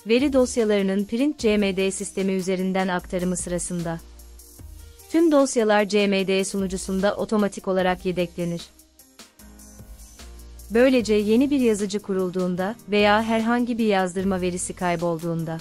Veri dosyalarının Print CMD sistemi üzerinden aktarımı sırasında tüm dosyalar CMD sunucusunda otomatik olarak yedeklenir. Böylece yeni bir yazıcı kurulduğunda veya herhangi bir yazdırma verisi kaybolduğunda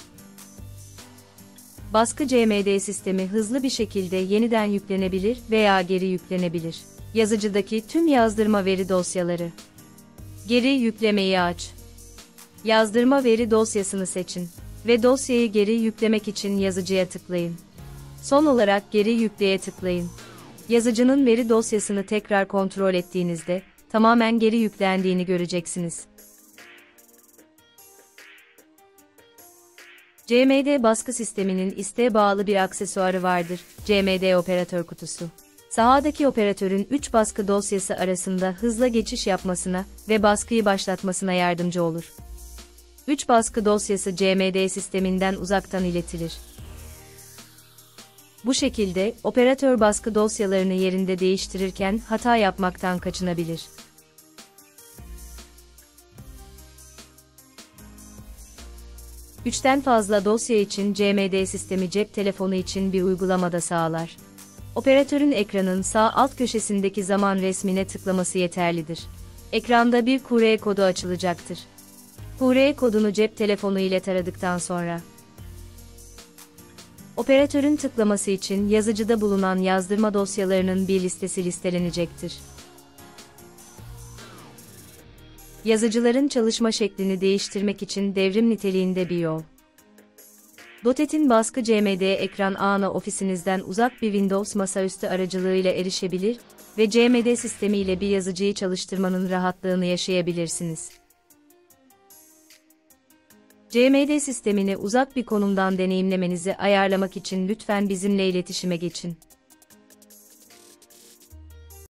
baskı CMD sistemi hızlı bir şekilde yeniden yüklenebilir veya geri yüklenebilir. Yazıcıdaki tüm yazdırma veri dosyaları. Geri yüklemeyi aç. Yazdırma veri dosyasını seçin ve dosyayı geri yüklemek için yazıcıya tıklayın. Son olarak geri yükleye tıklayın. Yazıcının veri dosyasını tekrar kontrol ettiğinizde tamamen geri yüklendiğini göreceksiniz. CMD baskı sisteminin isteğe bağlı bir aksesuarı vardır, CMD operatör kutusu. Sahadaki operatörün 3 baskı dosyası arasında hızla geçiş yapmasına ve baskıyı başlatmasına yardımcı olur. 3 baskı dosyası CMD sisteminden uzaktan iletilir. Bu şekilde, operatör baskı dosyalarını yerinde değiştirirken hata yapmaktan kaçınabilir. Üçten fazla dosya için CMD sistemi cep telefonu için bir uygulama da sağlar. Operatörün ekranın sağ alt köşesindeki zaman resmine tıklaması yeterlidir. Ekranda bir QR kodu açılacaktır. QR kodunu cep telefonu ile taradıktan sonra operatörün tıklaması için yazıcıda bulunan yazdırma dosyalarının bir listesi listelenecektir. Yazıcıların çalışma şeklini değiştirmek için devrim niteliğinde bir yol. Dot'in baskı CMD ekran ağına ofisinizden uzak bir Windows masaüstü aracılığıyla erişebilir ve CMD sistemi ile bir yazıcıyı çalıştırmanın rahatlığını yaşayabilirsiniz. CMD sistemini uzak bir konumdan deneyimlemenizi ayarlamak için lütfen bizimle iletişime geçin.